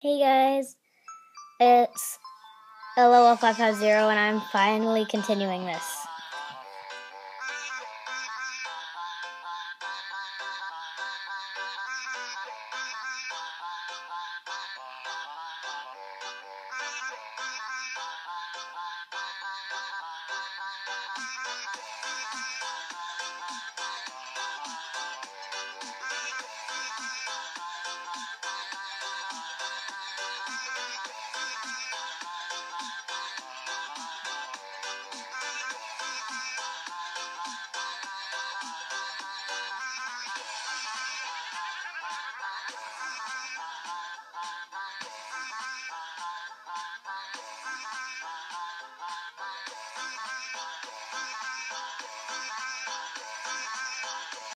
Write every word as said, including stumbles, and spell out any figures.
Hey guys, it's L O L five five zero and I'm finally continuing this.